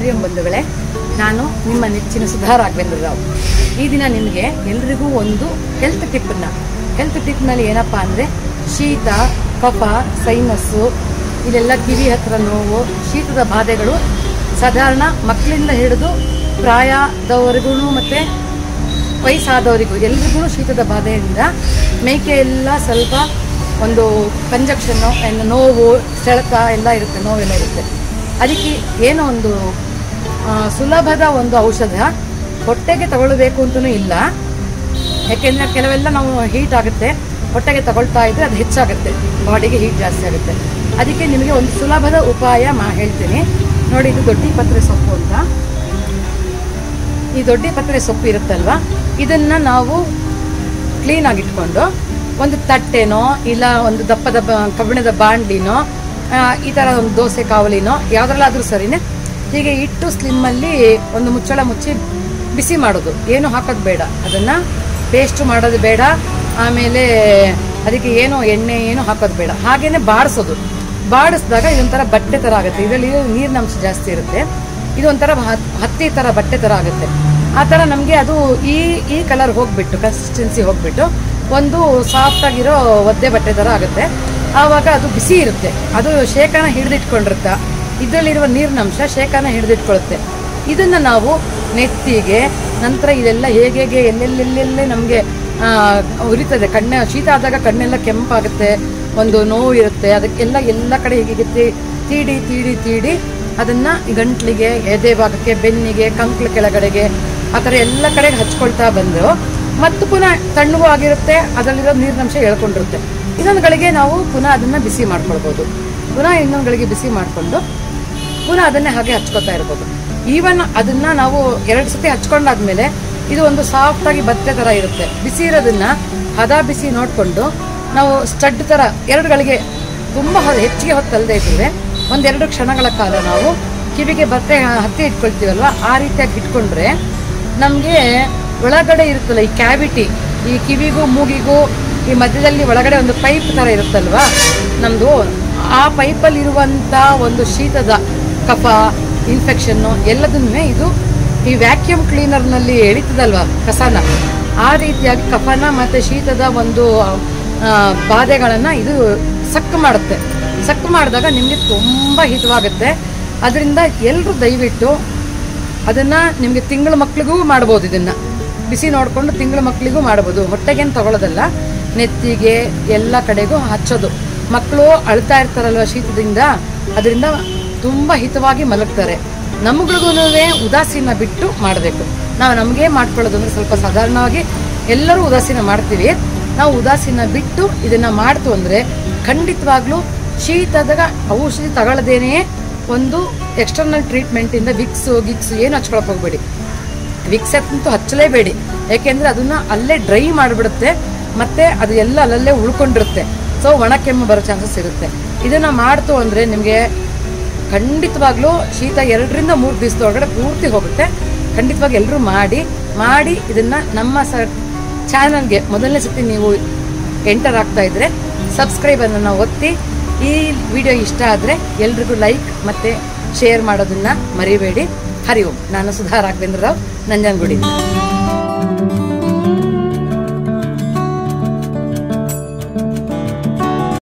ಹರಿ ಓಂ ಬಂಧುಗಳೇ, ನಾನು ನಿಮ್ಮ ನೆಚ್ಚಿನ ಸುಧಾ ರಾಘವೇಂದ್ರರಾವ್. ಈ ದಿನ ನಿಮಗೆ ಎಲ್ರಿಗೂ ಒಂದು ಹೆಲ್ತ್ ಟಿಪ್ನಲ್ಲಿ ಏನಪ್ಪ ಅಂದರೆ, ಶೀತ, ಕಫ, ಸೈನಸ್ಸು, ಇದೆಲ್ಲ ಕಿವಿ ಹತ್ರ ನೋವು, ಶೀತದ ಬಾಧೆಗಳು ಸಾಧಾರಣ ಮಕ್ಕಳಿಂದ ಹಿಡಿದು ಪ್ರಾಯದವರೆಗೂ ಮತ್ತು ವಯಸ್ಸಾದವರಿಗೂ ಎಲ್ರಿಗೂ ಶೀತದ ಬಾಧೆಯಿಂದ ಮೇಕೆ ಎಲ್ಲ ಸ್ವಲ್ಪ ಒಂದು ಕಂಜಕ್ಷನ್ನು, ನೋವು, ಸೆಳೆತ ಎಲ್ಲ ಇರುತ್ತೆ, ನೋವೆಲ್ಲ ಇರುತ್ತೆ. ಅದಕ್ಕೆ ಏನೋ ಒಂದು ಸುಲಭದ ಒಂದು ಔಷಧ ಹೊಟ್ಟೆಗೆ ತಗೊಳ್ಬೇಕು ಅಂತಲೂ ಇಲ್ಲ. ಯಾಕೆಂದರೆ ಕೆಲವೆಲ್ಲ ನಾವು ಹೀಟ್ ಆಗುತ್ತೆ, ಹೊಟ್ಟೆಗೆ ತಗೊಳ್ತಾ ಇದ್ರೆ ಅದು ಹೆಚ್ಚಾಗುತ್ತೆ, ಬಾಡಿಗೆ ಹೀಟ್ ಜಾಸ್ತಿ ಆಗುತ್ತೆ. ಅದಕ್ಕೆ ನಿಮಗೆ ಒಂದು ಸುಲಭದ ಉಪಾಯ ಹೇಳ್ತೀನಿ ನೋಡಿ. ಇದು ದೊಡ್ಡಿಪತ್ರೆ ಸೊಪ್ಪು ಅಂತ. ಈ ದೊಡ್ಡಿಪತ್ರೆ ಸೊಪ್ಪು ಇರುತ್ತಲ್ವ, ಇದನ್ನು ನಾವು ಕ್ಲೀನಾಗಿ ಇಟ್ಕೊಂಡು ಒಂದು ತಟ್ಟೆನೋ ಇಲ್ಲ ಒಂದು ದಪ್ಪದ ಕಬ್ಬಿಣದ ಬಾಂಡ್ಲಿನೋ ಈ ಥರ ಒಂದು ದೋಸೆ ಕಾವಲಿನೋ ಯಾವುದ್ರಲ್ಲಾದ್ರೂ ಸರಿನೇ ಹೀಗೆ ಇಟ್ಟು ಸ್ಲಿಮ್ಮಲ್ಲಿ ಒಂದು ಮುಚ್ಚಳ ಮುಚ್ಚಿ ಬಿಸಿ ಮಾಡೋದು. ಏನು ಹಾಕೋದು ಬೇಡ, ಅದನ್ನು ಪೇಸ್ಟ್ ಮಾಡೋದು ಬೇಡ, ಆಮೇಲೆ ಅದಕ್ಕೆ ಏನೋ ಎಣ್ಣೆ ಏನು ಹಾಕೋದು ಬೇಡ, ಹಾಗೇನೆ ಬಾಡಿಸೋದು. ಬಾಡಿಸಿದಾಗ ಇದೊಂಥರ ಬಟ್ಟೆ ಥರ ಆಗುತ್ತೆ. ಇದರಲ್ಲಿ ನೀರಿನ ಅಂಶ ಜಾಸ್ತಿ ಇರುತ್ತೆ. ಇದು ಒಂಥರ ಹತ್ತಿ ಥರ ಬಟ್ಟೆ ಥರ ಆಗುತ್ತೆ. ಆ ಥರ ನಮಗೆ ಅದು ಈ ಕಲರ್ ಹೋಗ್ಬಿಟ್ಟು, ಕನ್ಸಿಸ್ಟೆನ್ಸಿ ಹೋಗ್ಬಿಟ್ಟು ಒಂದು ಸಾಫ್ಟಾಗಿರೋ ಒದ್ದೆ ಬಟ್ಟೆ ಥರ ಆಗುತ್ತೆ. ಆವಾಗ ಅದು ಬಿಸಿ ಇರುತ್ತೆ, ಅದು ಶೇಖನ ಹಿಡಿದಿಟ್ಕೊಂಡಿರುತ್ತೆ. ಇದರಲ್ಲಿರುವ ನೀರಿನ ಅಂಶ ಶೇಖನ ಹಿಡಿದಿಟ್ಕೊಳ್ಳುತ್ತೆ. ಇದನ್ನು ನಾವು ನೆತ್ತಿಗೆ, ನಂತರ ಇದೆಲ್ಲ ಹೇಗೆ ಎಲ್ಲೆಲ್ಲೆಲ್ಲೇ ನಮಗೆ ಉರಿತದೆ, ಶೀತ ಆದಾಗ ಕಣ್ಣೆಲ್ಲ ಕೆಂಪಾಗುತ್ತೆ, ಒಂದು ನೋವು ಇರುತ್ತೆ, ಅದಕ್ಕೆಲ್ಲ ಎಲ್ಲ ಕಡೆ ಹೀಗೆ ತೀಡಿ ಅದನ್ನು ಗಂಟ್ಲಿಗೆ, ಎದೆ ಭಾಗಕ್ಕೆ, ಬೆನ್ನಿಗೆ, ಕಂಕ್ಳ ಕೆಳಗಡೆಗೆ, ಆ ಥರ ಎಲ್ಲ ಕಡೆಗೆ ಹಚ್ಕೊಳ್ತಾ ಬಂದು ಮತ್ತು ಪುನಃ ತಣ್ಣಗೂ ಆಗಿರುತ್ತೆ, ಅದರಲ್ಲಿರೋ ನೀರಿನಂಶ ಎಳ್ಕೊಂಡಿರುತ್ತೆ. ಇನ್ನೊಂದು ಗಳಿಗೆ ನಾವು ಪುನಃ ಅದನ್ನು ಬಿಸಿ ಮಾಡ್ಕೊಳ್ಬೋದು. ಪುನಃ ಇನ್ನೊಂದು ಗಳಿಗೆ ಬಿಸಿ ಮಾಡಿಕೊಂಡು ಪುನಃ ಅದನ್ನೇ ಹಾಗೆ ಹಚ್ಕೊತಾ ಇರ್ಬೋದು. ಈವನ್ ಅದನ್ನು ನಾವು 2 ಸತಿ ಹಚ್ಕೊಂಡಾದ್ಮೇಲೆ ಇದು ಒಂದು ಸಾಫ್ಟಾಗಿ ಬಟ್ಟೆ ಥರ ಇರುತ್ತೆ. ಬಿಸಿ ಇರೋದನ್ನ ಹದ ಬಿಸಿ ನೋಡಿಕೊಂಡು ನಾವು ಸ್ಟಡ್ ಥರ 2 ಗಳಿಗೆ ತುಂಬ ಹೆಚ್ಚಿಗೆ ಹೊತ್ತಲ್ಲದೆ ಇದ್ದರೆ 1-2 ಕ್ಷಣಗಳ ಕಾಲ ನಾವು ಕಿವಿಗೆ ಬಟ್ಟೆ ಹತ್ತಿ ಇಟ್ಕೊಳ್ತೀವಲ್ವ, ಆ ರೀತಿಯಾಗಿ ಇಟ್ಕೊಂಡ್ರೆ ನಮಗೆ ಒಳಗಡೆ ಇರುತ್ತಲ್ಲ ಈ ಕ್ಯಾವಿಟಿ, ಈ ಕಿವಿಗೂ ಮೂಗಿಗೂ ಈ ಮಧ್ಯದಲ್ಲಿ ಒಳಗಡೆ ಒಂದು ಪೈಪ್ ಥರ ಇರುತ್ತಲ್ವ ನಮ್ಮದು, ಆ ಪೈಪಲ್ಲಿರುವಂಥ ಒಂದು ಶೀತದ ಕಫ, ಇನ್ಫೆಕ್ಷನ್ನು ಎಲ್ಲದನ್ನೇ ಇದು ಈ ವ್ಯಾಕ್ಯೂಮ್ ಕ್ಲೀನರ್ನಲ್ಲಿ ಎಳಿತದಲ್ವ ಕಸನ, ಆ ರೀತಿಯಾಗಿ ಕಫನ ಮತ್ತು ಶೀತದ ಒಂದು ಬಾಧೆಗಳನ್ನು ಇದು ಸಕ್ಕು ಮಾಡುತ್ತೆ. ಸಕ್ಕು ಮಾಡಿದಾಗ ನಿಮಗೆ ತುಂಬ ಹಿತವಾಗುತ್ತೆ. ಅದರಿಂದ ಎಲ್ಲರೂ ದಯವಿಟ್ಟು ಅದನ್ನು ನಿಮಗೆ ತಿಂಗಳ ಮಕ್ಕಳಿಗೂ ಮಾಡ್ಬೋದು. ಇದನ್ನು ಬಿಸಿ ನೋಡಿಕೊಂಡು ತಿಂಗಳ ಮಕ್ಕಳಿಗೂ ಮಾಡ್ಬೋದು. ಹೊಟ್ಟೆಗೇನು ತಗೊಳ್ಳೋದಲ್ಲ, ನೆತ್ತಿಗೆ ಎಲ್ಲ ಕಡೆಗೂ ಹಚ್ಚೋದು. ಮಕ್ಕಳು ಅಳ್ತಾ ಇರ್ತಾರಲ್ವ ಶೀತದಿಂದ, ಅದರಿಂದ ತುಂಬ ಹಿತವಾಗಿ ಮಲಗ್ತಾರೆ. ನಮ್ಗಳಿಗೂ ಉದಾಸೀನ ಬಿಟ್ಟು ಮಾಡಬೇಕು. ನಾವು ನಮಗೆ ಮಾಡ್ಕೊಳ್ಳೋದು ಅಂದರೆ ಸ್ವಲ್ಪ ಸಾಧಾರಣವಾಗಿ ಎಲ್ಲರೂ ಉದಾಸೀನ ಮಾಡ್ತೀವಿ. ನಾವು ಉದಾಸೀನ ಬಿಟ್ಟು ಇದನ್ನು ಮಾಡ್ತು ಅಂದರೆ ಖಂಡಿತವಾಗ್ಲೂ ಶೀತದಾಗ ಔಷಧಿ ತಗೊಳ್ಳದೇನೆ ಒಂದು ಎಕ್ಸ್ಟರ್ನಲ್ ಟ್ರೀಟ್ಮೆಂಟಿಂದ ವಿಕ್ಸು ಏನು ಹಚ್ಕೊಳಕ್ಕೆ ಹೋಗ್ಬೇಡಿ. ವಿಕ್ಸ್ ಅಂತೂ ಹಚ್ಚಲೇಬೇಡಿ, ಯಾಕೆಂದರೆ ಅದನ್ನು ಅಲ್ಲೇ ಡ್ರೈ ಮಾಡಿಬಿಡುತ್ತೆ, ಮತ್ತು ಅದು ಎಲ್ಲ ಅಲ್ಲಲ್ಲೇ ಉಳ್ಕೊಂಡಿರುತ್ತೆ. ಸೊ ಒಣ ಕೆಮ್ಮು ಬರೋ ಚಾನ್ಸಸ್ ಇರುತ್ತೆ. ಇದನ್ನು ಮಾಡ್ತು ಅಂದರೆ ನಿಮಗೆ ಖಂಡಿತವಾಗ್ಲೂ ಶೀತ 2ರಿಂದ 3 ದಿವಸದೊಳಗಡೆ ಪೂರ್ತಿ ಹೋಗುತ್ತೆ. ಖಂಡಿತವಾಗಿ ಎಲ್ಲರೂ ಮಾಡಿ ಇದನ್ನು ನಮ್ಮ ಚಾನಲ್ಗೆ ಮೊದಲನೇ ಸತಿ ನೀವು ಎಂಟರ್ ಆಗ್ತಾ ಇದ್ರೆ ಸಬ್ಸ್ಕ್ರೈಬನ್ನು ಒತ್ತಿ. ಈ ವಿಡಿಯೋ ಇಷ್ಟ ಆದರೆ ಎಲ್ರಿಗೂ ಲೈಕ್ ಮತ್ತು ಶೇರ್ ಮಾಡೋದನ್ನು ಮರಿಬೇಡಿ. ಹರಿ ಓಂ. ನಾನು ಸುಧಾ ರಾಘವೇಂದ್ರರಾವ್, ನಂಜನಗೂಡಿಂದ.